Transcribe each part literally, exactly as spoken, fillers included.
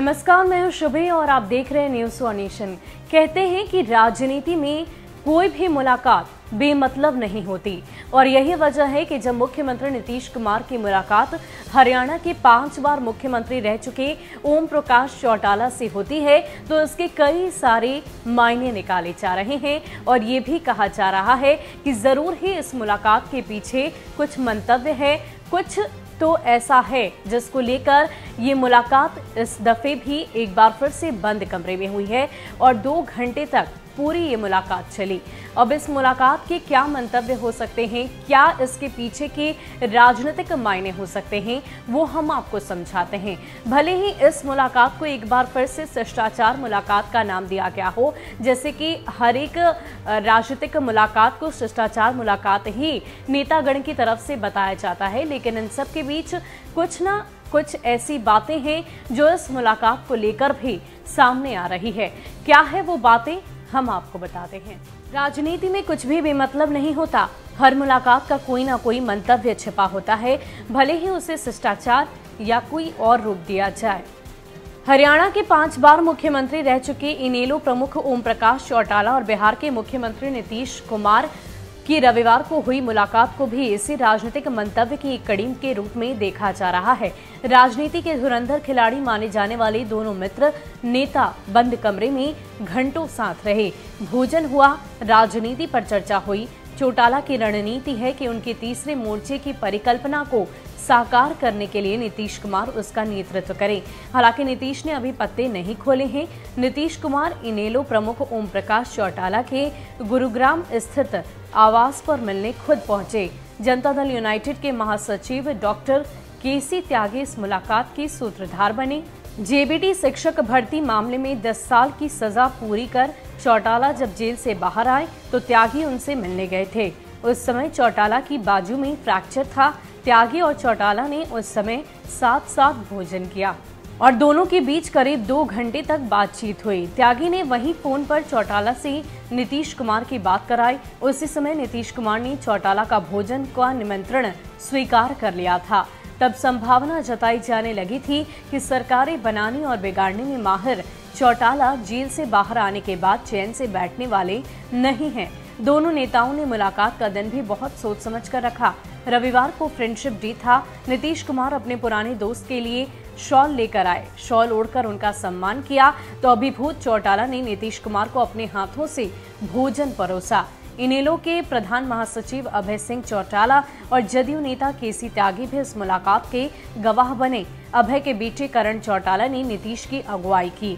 नमस्कार, मैं हूं शुभी और आप देख रहे हैं न्यूज़ वन नेशन। कहते हैं कि राजनीति में कोई भी मुलाकात बेमतलब नहीं होती और यही वजह है कि जब मुख्यमंत्री नीतीश कुमार की मुलाकात हरियाणा के पांच बार मुख्यमंत्री रह चुके ओम प्रकाश चौटाला से होती है तो इसके कई सारे मायने निकाले जा रहे हैं और ये भी कहा जा रहा है कि जरूर ही इस मुलाकात के पीछे कुछ मंतव्य है, कुछ तो ऐसा है जिसको लेकर ये मुलाकात इस दफे भी एक बार फिर से बंद कमरे में हुई है और दो घंटे तक पूरी ये मुलाकात चली। अब इस मुलाकात के क्या मंतव्य हो सकते हैं, क्या इसके पीछे के राजनीतिक मायने हो सकते हैं, वो हम आपको समझाते हैं। भले ही इस मुलाकात को एक बार फिर से शिष्टाचार मुलाकात का नाम दिया गया हो, जैसे कि हर एक राजनीतिक मुलाकात को शिष्टाचार मुलाकात ही नेतागण की तरफ से बताया जाता है, लेकिन इन सब के बीच कुछ ना कुछ ऐसी बातें हैं जो इस मुलाकात को लेकर भी सामने आ रही है। क्या है वो बातें, हम आपको बताते हैं। राजनीति में कुछ भी बेमतलब नहीं होता, हर मुलाकात का कोई ना कोई मंतव्य छिपा होता है, भले ही उसे शिष्टाचार या कोई और रूप दिया जाए। हरियाणा के पांच बार मुख्यमंत्री रह चुके इनेलो प्रमुख ओम प्रकाश चौटाला और बिहार के मुख्यमंत्री नीतीश कुमार की रविवार को हुई मुलाकात को भी इसी राजनीतिक मंतव्य की एक कड़ी के रूप में देखा जा रहा है। राजनीति के धुरंधर खिलाड़ी माने जाने वाले दोनों मित्र नेता बंद कमरे में घंटों साथ रहे, भोजन हुआ, राजनीति पर चर्चा हुई। चौटाला की रणनीति है कि उनके तीसरे मोर्चे की परिकल्पना को साकार करने के लिए नीतीश कुमार उसका नेतृत्व करें। हालांकि नीतीश ने अभी पत्ते नहीं खोले हैं। नीतीश कुमार इनेलो प्रमुख ओम प्रकाश चौटाला के गुरुग्राम स्थित आवास पर मिलने खुद पहुंचे। जनता दल यूनाइटेड के महासचिव डॉक्टर केसी त्यागी इस मुलाकात के सूत्रधार बने। जेबीटी शिक्षक भर्ती मामले में दस साल की सजा पूरी कर चौटाला जब जेल से बाहर आए तो त्यागी उनसे मिलने गए थे। उस समय चौटाला की बाजू में फ्रैक्चर था। त्यागी और चौटाला ने उस समय साथ साथ भोजन किया और दोनों के बीच करीब दो घंटे तक बातचीत हुई। त्यागी ने वहीं फोन पर चौटाला से नीतीश कुमार की बात कराई। उसी समय नीतीश कुमार ने चौटाला का भोजन का निमंत्रण स्वीकार कर लिया था। तब संभावना जताई जाने लगी थी कि सरकारें बनाने और बिगाड़ने में माहिर चौटाला जेल से बाहर आने के बाद चैन से बैठने वाले नहीं हैं। दोनों नेताओं ने मुलाकात का दिन भी बहुत सोच समझ कर रखा। रविवार को फ्रेंडशिप डे था। नीतीश कुमार अपने पुराने दोस्त के लिए शॉल लेकर आए। शॉल ओढ़कर उनका सम्मान किया तो अभिभूत चौटाला ने नीतीश कुमार को अपने हाथों से भोजन परोसा। इनेलो के प्रधान महासचिव अभय सिंह चौटाला और जदयू नेता केसी त्यागी भी इस मुलाकात के गवाह बने। अभय के बेटे करण चौटाला ने नीतीश की अगुवाई की।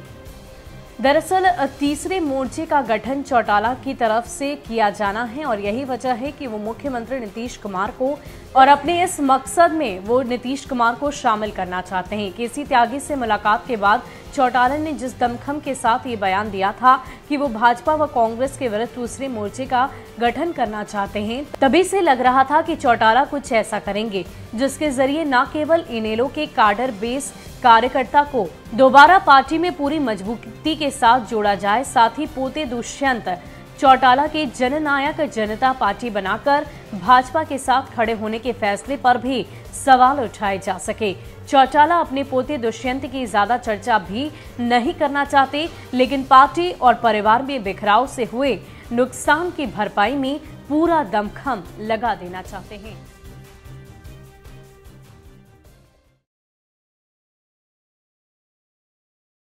दरअसल तीसरे मोर्चे का गठन चौटाला की तरफ से किया जाना है और यही वजह है कि वो मुख्यमंत्री नीतीश कुमार को और अपने इस मकसद में वो नीतीश कुमार को शामिल करना चाहते हैं। केसी त्यागी से मुलाकात के बाद चौटाला ने जिस दमखम के साथ ये बयान दिया था कि वो भाजपा व कांग्रेस के विरुद्ध दूसरे मोर्चे का गठन करना चाहते हैं, तभी से लग रहा था कि चौटाला कुछ ऐसा करेंगे जिसके जरिए न केवल इनेलो के काडर बेस कार्यकर्ता को दोबारा पार्टी में पूरी मजबूती के साथ जोड़ा जाए, साथ ही पोते दुष्यंत चौटाला के जननायक जनता पार्टी बनाकर भाजपा के साथ खड़े होने के फैसले पर भी सवाल उठाए जा सके। चौटाला अपने पोते दुष्यंत की ज्यादा चर्चा भी नहीं करना चाहते, लेकिन पार्टी और परिवार में बिखराव से हुए नुकसान की भरपाई में पूरा दमखम लगा देना चाहते हैं।